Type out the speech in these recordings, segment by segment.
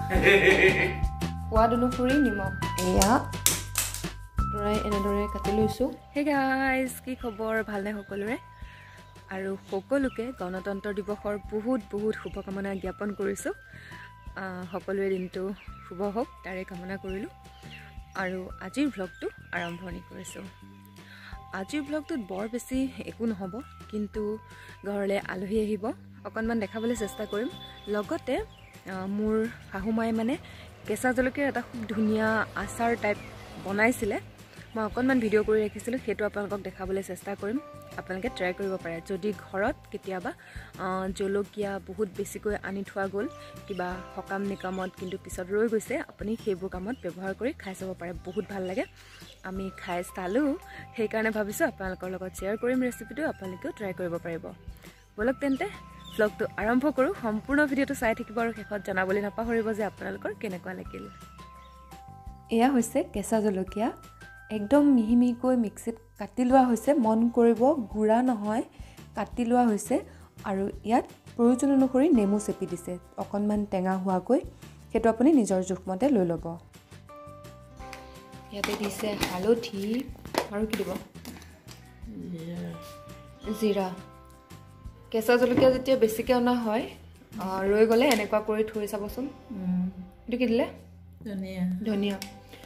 সোৱাদ অনুসৰি নিমখ এয়া তৰাই এনেদৰে কাটি লৈছোঁ। হে গাইজ, কি খবৰ? ভালনে সকলোৰে? আৰু সকলোকে গণতন্ত্ৰ দিৱসৰ বহুত বহুত শুভকামনা জ্ঞাপন কৰিছোঁ। সকলোৰে দিনটো শুভ হওক তাৰে কামনা কৰিলোঁ। আৰু আজিৰ ভ্লগটো আৰম্ভণি কৰিছোঁ। আজিৰ ভ্লগটোত বৰ বেছি একো নহ'ব, কিন্তু ঘৰলৈ আলহী আহিব, অকণমান দেখাবলৈ চেষ্টা কৰিম। লগতে মোৰ শাহুমাই মানে কেঁচা জলকীয়াৰ এটা খুব ধুনীয়া আচাৰ টাইপ বনাইছিলে। মই অকণমান ভিডিঅ' কৰি ৰাখিছিলোঁ, সেইটো আপোনালোকক দেখাবলৈ চেষ্টা কৰিম। আপোনালোকে ট্ৰাই কৰিব পাৰে যদি ঘৰত কেতিয়াবা জলকীয়া বহুত বেছিকৈ আনি থোৱা গ'ল কিবা সকাম নিকামত, কিন্তু পিছত ৰৈ গৈছে, আপুনি সেইবোৰ কামত ব্যৱহাৰ কৰি খাই চাব পাৰে, বহুত ভাল লাগে। আমি খাই চালোঁ, সেইকাৰণে ভাবিছোঁ আপোনালোকৰ লগত শ্বেয়াৰ কৰিম ৰেচিপিটো, আপোনালোকেও ট্ৰাই কৰিব পাৰিব। ব'লক তেন্তে ভ্লগটো আৰম্ভ কৰোঁ। সম্পূৰ্ণ ভিডিঅ'টো চাই থাকিব আৰু শেষত জনাবলৈ নাপাহৰিব যে আপোনালোকৰ কেনেকুৱা লাগিল। এয়া হৈছে কেঁচা জলকীয়া, একদম মিহি মিহিকৈ মিক্সিত কাটি লোৱা হৈছে। মন কৰিব গুড়া নহয়, কাটি লোৱা হৈছে। আৰু ইয়াত প্ৰয়োজন অনুসৰি নেমু চেপি দিছে, অকণমান টেঙা হোৱাকৈ। সেইটো আপুনি নিজৰ জোখমতে লৈ ল'ব। ইয়াতে দিছে হালধি আৰু কি দিব? জিৰা। কেঁচা জলকীয়া যেতিয়া বেছিকৈ অনা হয়, ৰৈ গ'লে এনেকুৱা কৰি থৈ চাবচোন। এইটো কি দিলে? ধনিয়া।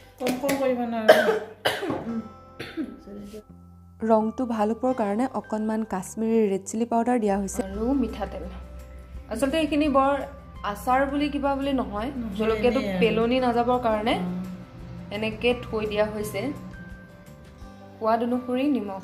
ৰংটো ভাল হ'বৰ কাৰণে অকণমান কাশ্মীৰী ৰেড চিলি পাউডাৰ দিয়া হৈছে আৰু মিঠাতেল। আচলতে এইখিনি বৰ আচাৰ বুলি কিবা বুলি নহয়, জলকীয়াটো পেলনি নাযাবৰ কাৰণে এনেকৈ থৈ দিয়া হৈছে। সোৱাদ অনুসৰি নিমখ।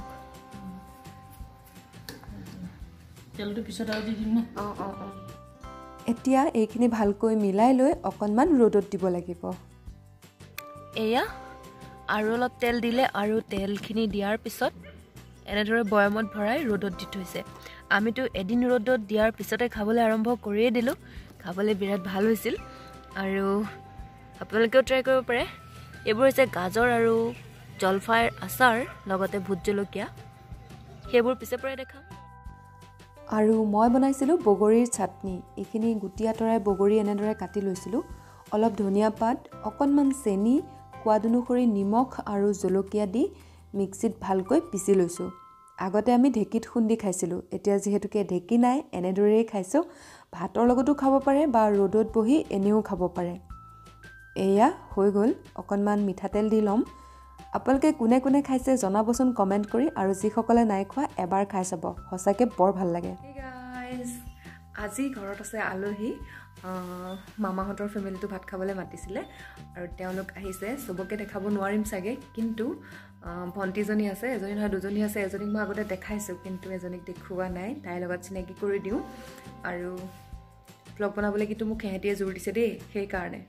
তেলটো পিছত আৰু দি দিম ন? এতিয়া এইখিনি ভালকৈ মিলাই লৈ অকণমান ৰ'দত দিব লাগিব। এয়া আৰু অলপ তেল দিলে, আৰু তেলখিনি দিয়াৰ পিছত এনেদৰে বয়ামত ভৰাই ৰ'দত দি থৈছে। আমিতো এদিন ৰ'দত দিয়াৰ পিছতে খাবলৈ আৰম্ভ কৰিয়ে দিলোঁ। খাবলৈ বিৰাট ভাল হৈছিল, আৰু আপোনালোকেও ট্ৰাই কৰিব পাৰে। এইবোৰ হৈছে গাজৰ আৰু জলফাইৰ আচাৰ, লগতে ভোট জলকীয়া। সেইবোৰ পিছে পৰাই দেখাম। আৰু মই বনাইছিলোঁ বগৰীৰ চাটনি। এইখিনি গুটি আঁতৰাই বগৰী এনেদৰে কাটি লৈছিলোঁ। অলপ ধনিয়া পাত, অকণমান চেনি, সোৱাদ অনুসৰি নিমখ আৰু জলকীয়া দি মিক্সিত ভালকৈ পিচি লৈছোঁ। আগতে আমি ঢেঁকীত খুন্দি খাইছিলোঁ, এতিয়া যিহেতুকে ঢেঁকী নাই, এনেদৰেই খাইছোঁ। ভাতৰ লগতো খাব পাৰে বা ৰ'দত বহি এনেও খাব পাৰে। এয়া হৈ গ'ল। অকণমান মিঠাতেল দি ল'ম। আপোনালোকে কোনে কোনে খাইছে জনাবচোন কমেণ্ট কৰি, আৰু যিসকলে নাই খোৱা এবাৰ খাই চাব, সঁচাকৈ বৰ ভাল লাগে। আজি ঘৰত আছে আলহী। মামাহঁতৰ ফেমিলিটো ভাত খাবলৈ মাতিছিলে, আৰু তেওঁলোক আহিছে। চবকে দেখাব নোৱাৰিম চাগে, কিন্তু ভণ্টিজনী আছে, এজনী নহয় দুজনী আছে। এজনীক মই আগতে দেখাইছোঁ, কিন্তু এজনীক দেখুওৱা নাই। তাইৰ লগত চিনাকি কৰি দিওঁ। আৰু ভ্লগ বনাবলৈ কিন্তু মোক সিহঁতিয়ে জোৰ দিছে দেই, সেইকাৰণে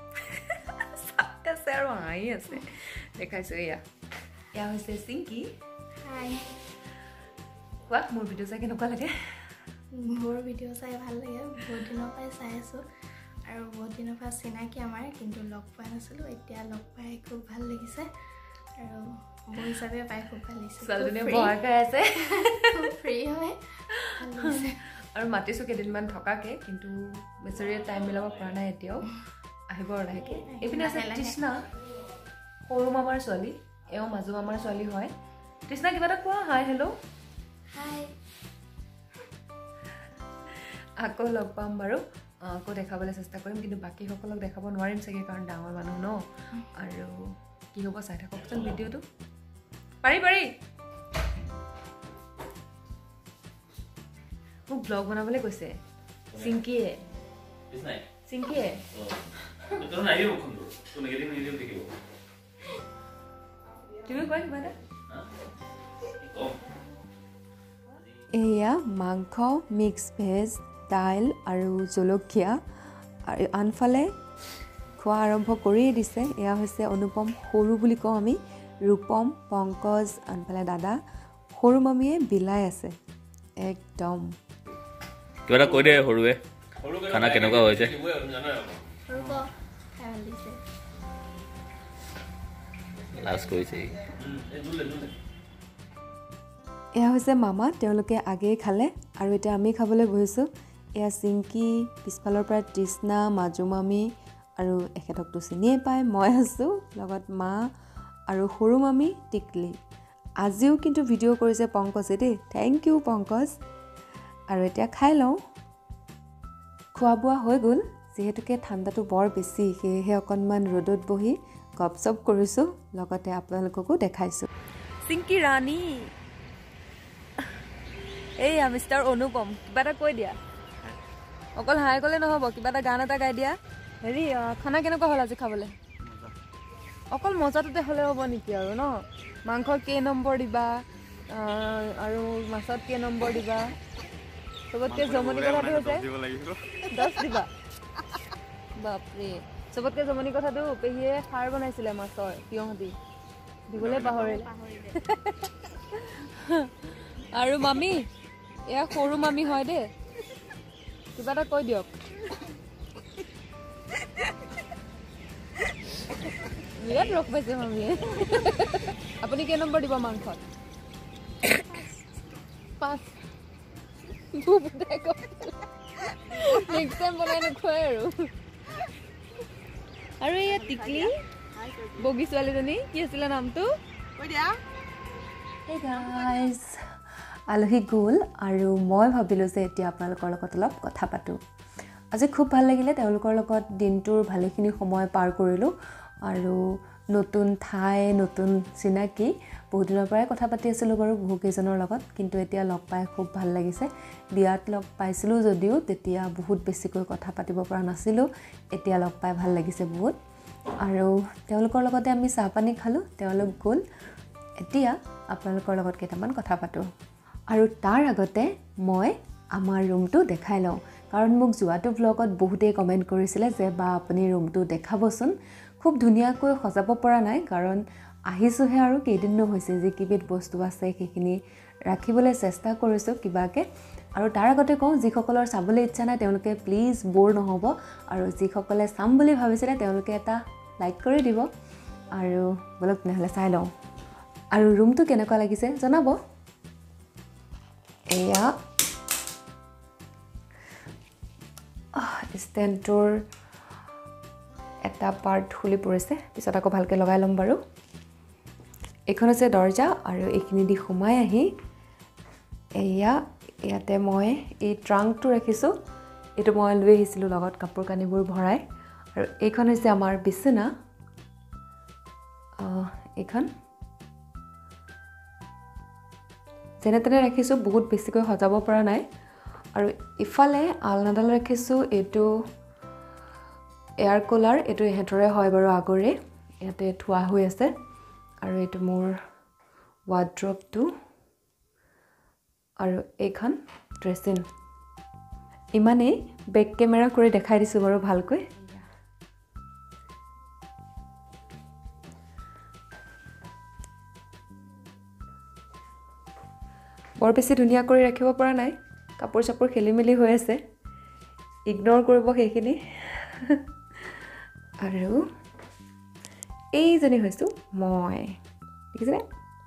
আছে আৰু হাঁহি আছে। দেখাইছোঁ, এয়া হৈছে চিংকি। কোৱা, মোৰ ভিডিঅ' চাই কেনেকুৱা লাগে? মোৰ ভিডিঅ' চাই ভাল লাগে, বহুত দিনৰ পৰাই চাই আছোঁ, আৰু বহুত দিনৰ পৰা চিনাকি আমাৰ, কিন্তু লগ পোৱা নাছিলোঁ। এতিয়া লগ পাই খুব ভাল লাগিছে, আৰু বৌ হিচাপে পাই খুব ভাল লাগিছে। ছোৱালীজনীয়ে ভয় খাই আছে, ফ্ৰী হয়, ভাল লাগিছে। আৰু মাতিছোঁ কেইদিনমান থকাকৈ, কিন্তু বেচেৰীয়ে টাইম মিলাব পৰা নাই। এতিয়াও আহিব আৰু লাহেকৈ। এইপিনে আছে তৃষ্ণা, সৰু মামাৰ ছোৱালী, এওঁ মাজু মামাৰ ছোৱালী হয়। তৃষ্ণা, কিবা এটা কোৱা। Hi, hello'. হাই। আকৌ লগ পাম বাৰু, আকৌ দেখাবলৈ চেষ্টা কৰিম, কিন্তু বাকীসকলক দেখাব নোৱাৰিম চাগে, কাৰণ ডাঙৰ মানুহ ন। আৰু কি হ'ব চাই থাককচোন ভিডিঅ'টো। পাৰি মোক ব্লগ বনাবলৈ কৈছে চিংকিয়ে। তুমি কোৱা কিবা এটা। এয়া মাংস, মিক্স ভেজ, দাইল আৰু জলকীয়া। আৰু আনফালে খোৱা আৰম্ভ কৰিয়েই দিছে। এয়া হৈছে অনুপম, সৰু বুলি কওঁ আমি, ৰূপম, পংকজ, আনফালে দাদা, সৰু মামীয়ে বিলাই আছে একদম। কিবা এটা কৈ দে সৰুৱে, খানা কেনেকুৱা হৈছে? লাজ কৰিছে। এয়া হৈছে মামা, তেওঁলোকে আগেয়ে খালে, আৰু এতিয়া আমি খাবলৈ বহিছোঁ। এয়া চিংকি, পিছফালৰ পৰা তৃষ্ণা, মাজু মামী, আৰু এখেতকতো চিনিয়ে পায়, মই আছোঁ লগত মা আৰু সৰু মামী টিকলি। আজিও কিন্তু ভিডিঅ' কৰিছে পংকজে দেই, থেংক ইউ পংকজ। আৰু এতিয়া খাই লওঁ। খোৱা বোৱা হৈ গ'ল, যিহেতুকে ঠাণ্ডাটো বৰ বেছি সেয়েহে অকণমান ৰ'দত বহি গপচপ কৰিছোঁ, লগতে আপোনালোককো দেখাইছোঁ। চিংকি ৰাণী, এইয়া মিষ্টাৰ অনুপম, কিবা এটা কৈ দিয়া। অকল হাই ক'লে নহ'ব, কিবা এটা গান এটা গাই দিয়া। হেৰি খানা কেনেকুৱা হ'ল আজি খাবলৈ? অকল মজাটোতে হ'লে হ'ব নেকি আৰু ন? মাংসত কেই নম্বৰ দিবা আৰু মাছত কেই নম্বৰ দিবা? চবতকৈ জমনি কথাটো হৈছে 10 দিবা। বাপৰে, চবতকৈ জমনি কথাটো পেহীয়ে খাৰ বনাইছিলে মাছৰ তিয়ঁহ দি, দিবলৈ পাহৰিলে। আৰু মামী, এয়া সৰু মামী হয় দেই, কিবা এটা কৈ দিয়ক। বিৰাট ৰস পাইছে মামীয়ে। আপুনি কেই নম্বৰ দিব মাংসত? 5। নেক্সট টাইম বনাই নোখোৱাই আৰু এয়া টিকলি বগী ছোৱালীজনী, কি আছিলে নামটো? Hey guys, আলহী গ'ল আৰু মই ভাবিলোঁ যে এতিয়া আপোনালোকৰ লগত অলপ কথা পাতোঁ। আজি খুব ভাল লাগিলে, তেওঁলোকৰ লগত দিনটোৰ ভালেখিনি সময় পাৰ কৰিলোঁ আৰু নতুন ঠাই, নতুন চিনাকি, বহুত দিনৰ পৰাই কথা পাতি আছিলোঁ বাৰু বহুকেইজনৰ লগত, কিন্তু এতিয়া লগ পাই খুব ভাল লাগিছে। বিয়াত লগ পাইছিলোঁ যদিও তেতিয়া বহুত বেছিকৈ কথা পাতিব পৰা নাছিলোঁ, এতিয়া লগ পাই ভাল লাগিছে বহুত। আৰু তেওঁলোকৰ লগতে আমি চাহ পানী খালোঁ, তেওঁলোক গ'ল। এতিয়া আপোনালোকৰ লগত কেইটামান কথা পাতোঁ আৰু তাৰ আগতে মই আমাৰ ৰুমটো দেখাই লওঁ, কাৰণ মোক যোৱাটো ব্লগত বহুতেই কমেণ্ট কৰিছিলে যে বা আপুনি ৰুমটো দেখাবচোন। খুব ধুনীয়াকৈ সজাব পৰা নাই, কাৰণ আহিছোঁহে আৰু কেইদিনো হৈছে, যি কেইবিধ বস্তু আছে সেইখিনি ৰাখিবলৈ চেষ্টা কৰিছোঁ কিবাকৈ। আৰু তাৰ আগতে কওঁ, যিসকলৰ চাবলৈ ইচ্ছা নাই তেওঁলোকে প্লিজ ব'ৰ নহ'ব, আৰু যিসকলে চাম বুলি ভাবিছিলে তেওঁলোকে এটা লাইক কৰি দিব। আৰু বলক তেনেহ'লে চাই লওঁ, আৰু ৰুমটো কেনেকুৱা লাগিছে জনাব। এয়া ষ্টেণ্ডটোৰ এটা পাৰ্ট খুলি পৰিছে, পিছত আকৌ ভালকৈ লগাই ল'ম বাৰু। এইখন হৈছে দৰ্জা, আৰু এইখিনি দি সোমাই আহি ইয়াতে মই এই ট্ৰাংকটো ৰাখিছোঁ, এইটো মই লৈ আহিছিলোঁ লগত কাপোৰ কানিবোৰ ভৰাই। আৰু এইখন হৈছে আমাৰ বিচনা, এইখন যেনে তেনে ৰাখিছোঁ, বহুত বেছিকৈ সজাব পৰা নাই। আৰু ইফালে আলনাডাল ৰাখিছোঁ, এইটো এয়াৰ কুলাৰ, এইটো ইহঁতৰে হয় বাৰু আগৰে, ইয়াতে থোৱা হৈ আছে। আৰু এইটো মোৰ ৱাৰ্ড্ৰবটো, আৰু এইখন ড্ৰেছিং। ইমানেই, বেক কেমেৰা কৰি দেখাই দিছোঁ বাৰু ভালকৈ। বৰ বেছি ধুনীয়া কৰি ৰাখিব পৰা নাই, কাপোৰ চাপোৰ খেলি মেলি হৈ আছে, ইগন'ৰ কৰিব সেইখিনি। আৰু এইজনী হৈছোঁ মই, দেখিছেনে?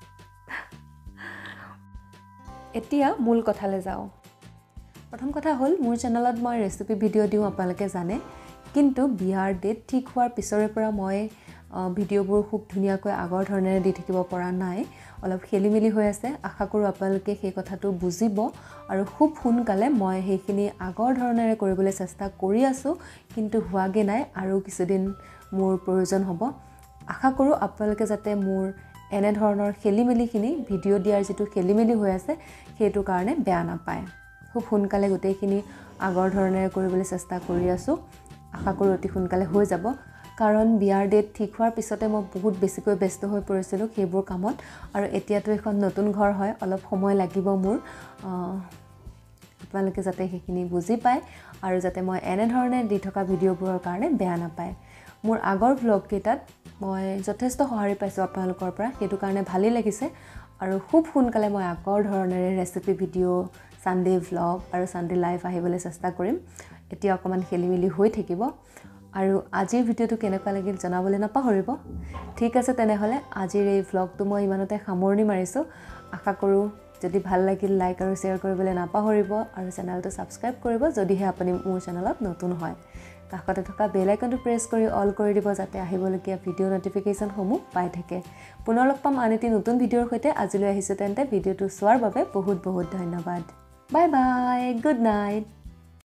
এতিয়া মূল কথালৈ যাওঁ। প্ৰথম কথা হ'ল, মোৰ চেনেলত মই ৰেচিপি ভিডিঅ' দিওঁ, আপোনালোকে জানে, কিন্তু বিয়াৰ ডেট ঠিক হোৱাৰ পিছৰে পৰা মই ভিডিঅ'বোৰ খুব ধুনীয়াকৈ আগৰ ধৰণেৰে দি থাকিব পৰা নাই, অলপ খেলি মেলি হৈ আছে। আশা কৰোঁ আপোনালোকে সেই কথাটো বুজিব, আৰু খুব সোনকালে মই সেইখিনি আগৰ ধৰণেৰে কৰিবলৈ চেষ্টা কৰি আছোঁ, কিন্তু হোৱাগৈ নাই, আৰু কিছুদিন মোৰ প্ৰয়োজন হ'ব। আশা কৰোঁ আপোনালোকে যাতে মোৰ এনেধৰণৰ খেলি মেলিখিনি, ভিডিঅ' দিয়াৰ যিটো খেলি মেলি হৈ আছে সেইটো কাৰণে বেয়া নাপায়। খুব সোনকালে গোটেইখিনি আগৰ ধৰণেৰে কৰিবলৈ চেষ্টা কৰি আছোঁ, আশা কৰোঁ অতি সোনকালে হৈ যাব। কাৰণ বিয়াৰ ডেট ঠিক হোৱাৰ পিছতে মই বহুত বেছিকৈ ব্যস্ত হৈ পৰিছিলোঁ সেইবোৰ কামত, আৰু এতিয়াতো এখন নতুন ঘৰ হয়, অলপ সময় লাগিব মোৰ। আপোনালোকে যাতে সেইখিনি বুজি পায়, আৰু যাতে মই এনেধৰণে দি থকা ভিডিঅ'বোৰৰ কাৰণে বেয়া নাপায়। মোৰ আগৰ ভ্লগকেইটাত মই যথেষ্ট সঁহাৰি পাইছোঁ আপোনালোকৰ পৰা, সেইটো কাৰণে ভালেই লাগিছে। আৰু খুব সোনকালে মই আগৰ ধৰণেৰে ৰেচিপি ভিডিঅ', ছানডে ভ্লগ আৰু ছানডে লাইভ আহিবলৈ চেষ্টা কৰিম। এতিয়া অকণমান খেলি মেলি হৈ থাকিব। আৰু আজিৰ ভিডিঅ'টো কেনেকুৱা লাগিল জনাবলৈ নাপাহৰিব। ঠিক আছে, তেনেহ'লে আজিৰ এই ভ্লগটো মই ইমানতে সামৰণি মাৰিছোঁ। আশা কৰোঁ যদি ভাল লাগিল লাইক আৰু শ্বেয়াৰ কৰিবলৈ নাপাহৰিব, আৰু চেনেলটো ছাবস্ক্ৰাইব কৰিব যদিহে আপুনি মোৰ চেনেলত নতুন হয়। কাষতে থকা বেল আইকনটো প্ৰেছ কৰি অল কৰি দিব যাতে আহিবলগীয়া ভিডিঅ' নটিফিকেশ্যনসমূহ পাই থাকে পুনৰ লগ পাম আন এটি নতুন ভিডিঅ'ৰ সৈতে আজিলৈ আহিছোঁ তেন্তে ভিডিঅ'টো চোৱাৰ বাবে বহুত বহুত ধন্যবাদ বাই বাই গুড নাইট